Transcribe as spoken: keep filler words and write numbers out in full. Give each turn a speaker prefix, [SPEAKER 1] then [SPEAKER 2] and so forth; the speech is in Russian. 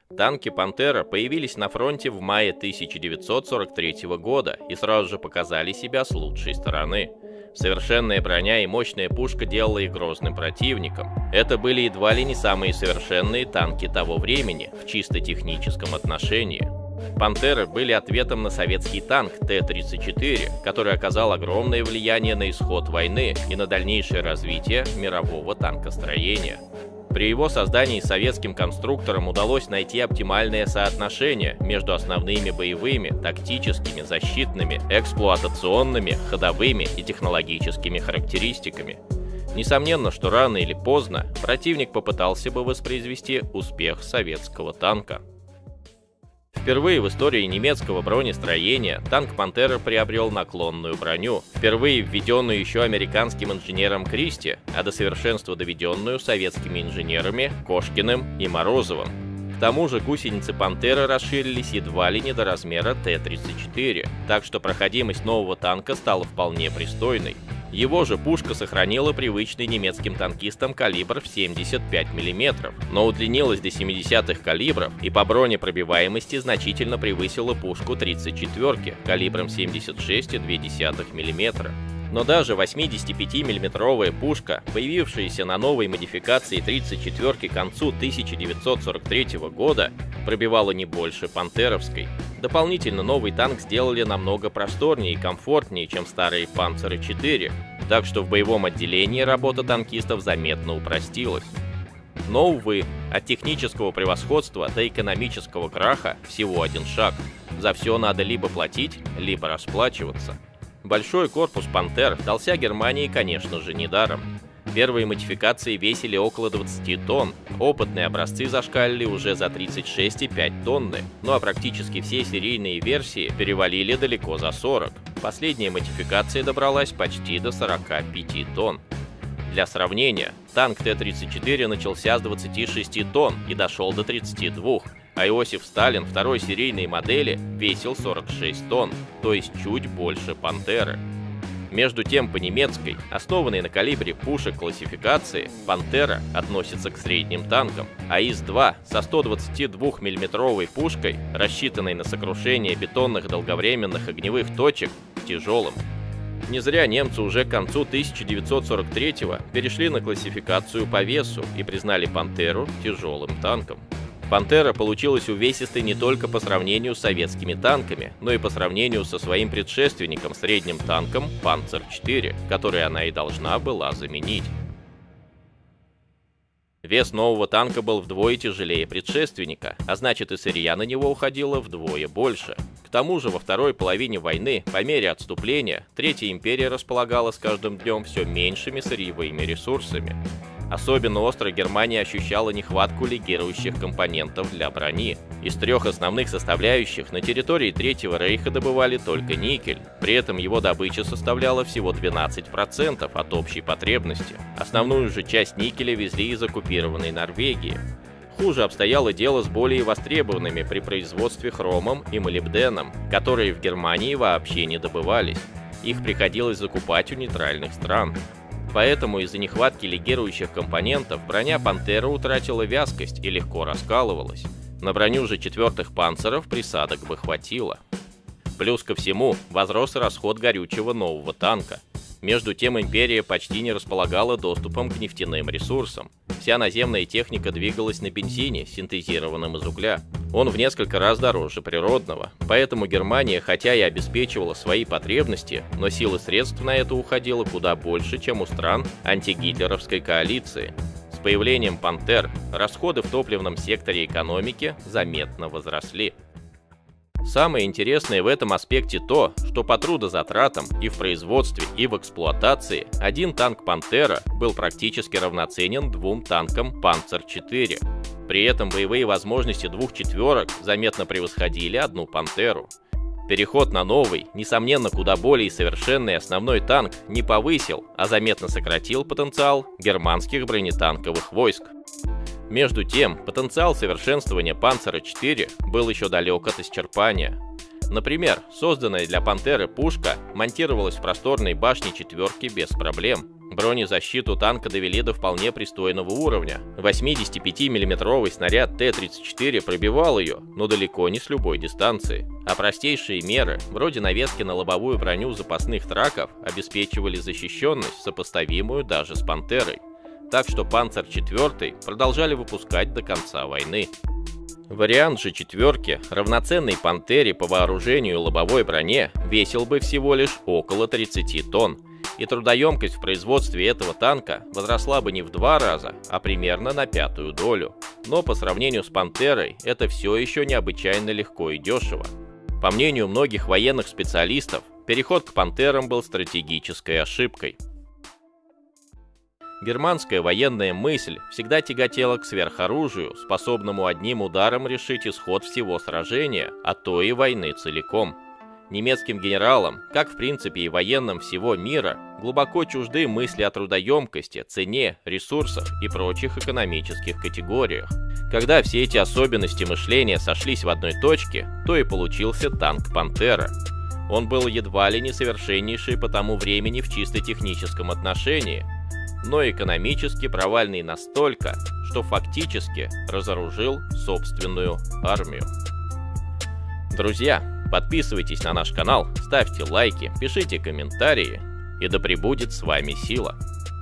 [SPEAKER 1] Танки «Пантера» появились на фронте в мае тысяча девятьсот сорок третьего года и сразу же показали себя с лучшей стороны. Совершенная броня и мощная пушка делала их грозным противником. Это были едва ли не самые совершенные танки того времени в чисто техническом отношении. «Пантеры» были ответом на советский танк Т тридцать четыре, который оказал огромное влияние на исход войны и на дальнейшее развитие мирового танкостроения. При его создании советским конструкторам удалось найти оптимальное соотношение между основными боевыми, тактическими, защитными, эксплуатационными, ходовыми и технологическими характеристиками. Несомненно, что рано или поздно противник попытался бы воспроизвести успех советского танка. Впервые в истории немецкого бронестроения танк «Пантера» приобрел наклонную броню, впервые введенную еще американским инженером Кристи, а до совершенства доведенную советскими инженерами Кошкиным и Морозовым. К тому же гусеницы «Пантеры» расширились едва ли не до размера Т тридцать четыре, так что проходимость нового танка стала вполне пристойной. Его же пушка сохранила привычный немецким танкистам калибр в семьдесят пять миллиметров, но удлинилась до семидесятых калибров и по бронепробиваемости значительно превысила пушку тридцать четвёрки калибром семьдесят шесть и две десятых миллиметра. Но даже восьмидесятипятимиллиметровая пушка, появившаяся на новой модификации тридцать четвёрки к концу тысяча девятьсот сорок третьего года, пробивала не больше пантеровской. Дополнительно новый танк сделали намного просторнее и комфортнее, чем старые Панцеры четыре, так что в боевом отделении работа танкистов заметно упростилась. Но, увы, от технического превосходства до экономического краха всего один шаг. За все надо либо платить, либо расплачиваться. Большой корпус «Пантер» дался Германии, конечно же, недаром. Первые модификации весили около двадцати тонн, опытные образцы зашкалили уже за тридцать шесть и пять тонны, ну а практически все серийные версии перевалили далеко за сорок. Последняя модификация добралась почти до сорока пяти тонн. Для сравнения, танк Т тридцать четыре начался с двадцати шести тонн и дошел до тридцати двух, а Иосиф Сталин второй серийной модели весил сорок шесть тонн, то есть чуть больше «Пантеры». Между тем, по немецкой, основанной на калибре пушек классификации, «Пантера» относится к средним танкам, а ИС два со сто двадцатидвухмиллиметровой пушкой, рассчитанной на сокрушение бетонных долговременных огневых точек, к тяжелым. Не зря немцы уже к концу тысяча девятьсот сорок третьего перешли на классификацию по весу и признали «Пантеру» тяжелым танком. «Пантера» получилась увесистой не только по сравнению с советскими танками, но и по сравнению со своим предшественником, средним танком Панцер четыре, который она и должна была заменить. Вес нового танка был вдвое тяжелее предшественника, а значит и сырья на него уходило вдвое больше. К тому же во второй половине войны, по мере отступления, Третья империя располагала с каждым днем все меньшими сырьевыми ресурсами. Особенно остро Германия ощущала нехватку легирующих компонентов для брони. Из трех основных составляющих на территории Третьего Рейха добывали только никель. При этом его добыча составляла всего двенадцать процентов от общей потребности. Основную же часть никеля везли из оккупированной Норвегии. Хуже обстояло дело с более востребованными при производстве хромом и молибденом, которые в Германии вообще не добывались. Их приходилось закупать у нейтральных стран. Поэтому из-за нехватки легирующих компонентов броня «Пантера» утратила вязкость и легко раскалывалась. На броню же четвертых панцеров присадок бы хватило. Плюс ко всему возрос расход горючего нового танка. Между тем империя почти не располагала доступом к нефтяным ресурсам. Вся наземная техника двигалась на бензине, синтезированном из угля. Он в несколько раз дороже природного, поэтому Германия, хотя и обеспечивала свои потребности, но сил и средств на это уходило куда больше, чем у стран антигитлеровской коалиции. С появлением «Пантер» расходы в топливном секторе экономики заметно возросли. Самое интересное в этом аспекте то, что по трудозатратам и в производстве, и в эксплуатации один танк «Пантера» был практически равноценен двум танкам «Панцер четыре». При этом боевые возможности двух четверок заметно превосходили одну «Пантеру». Переход на новый, несомненно, куда более совершенный основной танк не повысил, а заметно сократил потенциал германских бронетанковых войск. Между тем, потенциал совершенствования Панцера четыре был еще далек от исчерпания. Например, созданная для «Пантеры» пушка монтировалась в просторной башне четверки без проблем. Бронезащиту танка довели до вполне пристойного уровня. восьмидесятипятимиллиметровый снаряд Т тридцать четыре пробивал ее, но далеко не с любой дистанции. А простейшие меры, вроде навески на лобовую броню запасных траков, обеспечивали защищенность, сопоставимую даже с «Пантерой». Так что «Панцер четыре» продолжали выпускать до конца войны. Вариант же четверки, равноценный «Пантере» по вооружению и лобовой броне, весил бы всего лишь около тридцати тонн. И трудоемкость в производстве этого танка возросла бы не в два раза, а примерно на пятую долю. Но по сравнению с «Пантерой» это все еще необычайно легко и дешево. По мнению многих военных специалистов, переход к «Пантерам» был стратегической ошибкой. Германская военная мысль всегда тяготела к сверхоружию, способному одним ударом решить исход всего сражения, а то и войны целиком. Немецким генералам, как в принципе и военным всего мира, глубоко чужды мысли о трудоемкости, цене, ресурсах и прочих экономических категориях. Когда все эти особенности мышления сошлись в одной точке, то и получился танк «Пантера». Он был едва ли не совершеннейший по тому времени в чисто техническом отношении, но экономически провальный настолько, что фактически разоружил собственную армию. Друзья, подписывайтесь на наш канал, ставьте лайки, пишите комментарии, и да пребудет с вами сила.